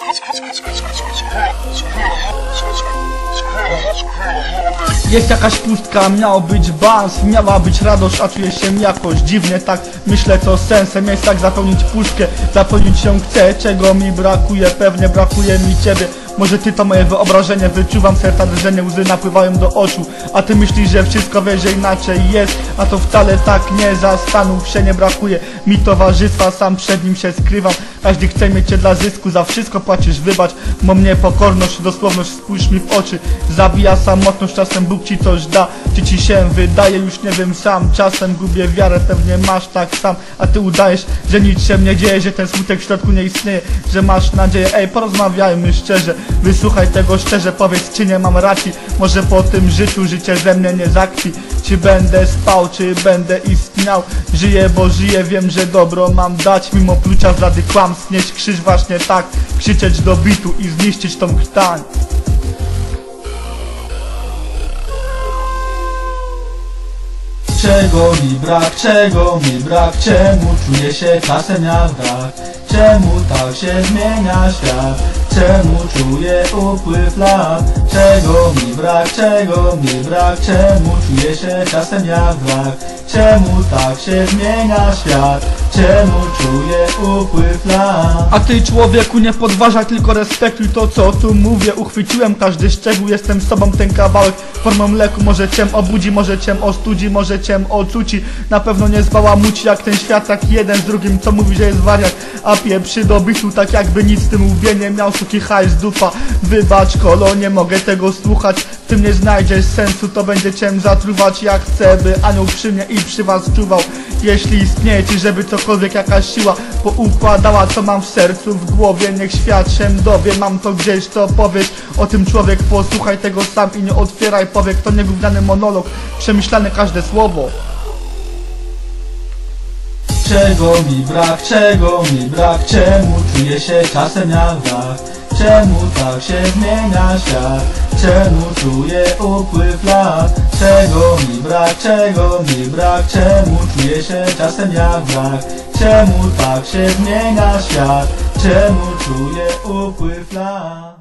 Jest jakaś pustka, miał być balans, miała być radość, a czuję się jakoś dziwnie. Tak myślę, co sensem jest tak zapełnić puszkę. Zapełnić ją chcę, czego mi brakuje, pewnie brakuje mi ciebie. Może ty to moje wyobrażenie, wyczuwam serca drżenie, łzy napływają do oczu. A ty myślisz, że wszystko wiesz, że inaczej jest, a to wcale tak nie, zastanów się, nie brakuje mi towarzystwa, sam przed nim się skrywam. Każdy chce mieć cię dla zysku, za wszystko płacisz, wybacz, bo mnie pokorność, dosłowność, spójrz mi w oczy. Zabija samotność, czasem Bóg ci coś da, czy ci się wydaje, już nie wiem sam. Czasem gubię wiarę, pewnie masz tak sam, a ty udajesz, że nic się nie dzieje, że ten smutek w środku nie istnieje, że masz nadzieję. Ej, porozmawiajmy szczerze, wysłuchaj tego szczerze, powiedz, czy nie mam racji. Może po tym życiu życie ze mnie nie zakpi. Czy będę spał, czy będę istniał? Żyję, bo żyję, wiem, że dobro mam dać. Mimo plucia zdrady kłamstw, nieść krzyż właśnie tak. Krzyczeć do bitu i zniszczyć tą krtań. Czego mi brak, czemu czuję się czasem jak brak? Czemu tak się zmienia świat? Czemu czuję upływ lat? Czego mi brak, czemu czuję się czasem jak brak? Czemu tak się zmienia świat? Czemu czuję upływ lat? A ty, człowieku, nie podważaj, tylko respektuj to, co tu mówię. Uchwyciłem każdy szczegół, jestem sobą, ten kawałek formą leku. Może cię obudzi, może cię ostudzi, może cię ocuci. Na pewno nie zbałamuci jak ten świat, tak jeden z drugim, co mówi, że jest wariat, a pieprzy do bitu, tak jakby nic w tym łbie nie miał. Suki hajs dupa, wybacz kolo, nie mogę tego słuchać. W tym nie znajdziesz sensu, to będzie cię zatruwać. Jak chcę, by anioł przy mnie i przy was czuwał. Jeśli istnieje ci, żeby cokolwiek jakaś siła poukładała, co mam w sercu, w głowie, niech świat się dowie. Mam to gdzieś, to powiesz o tym, człowiek, posłuchaj tego sam i nie otwieraj powiek. To nie gówniany monolog, przemyślane każde słowo. Czego mi brak, czemu czuję się czasem jak brak? Czemu tak się zmienia świat? Czemu czuję upływ lat? Czego mi brak, czemu czuję się czasem jak brak? Czemu tak się zmienia świat? Czemu czuję upływ lat?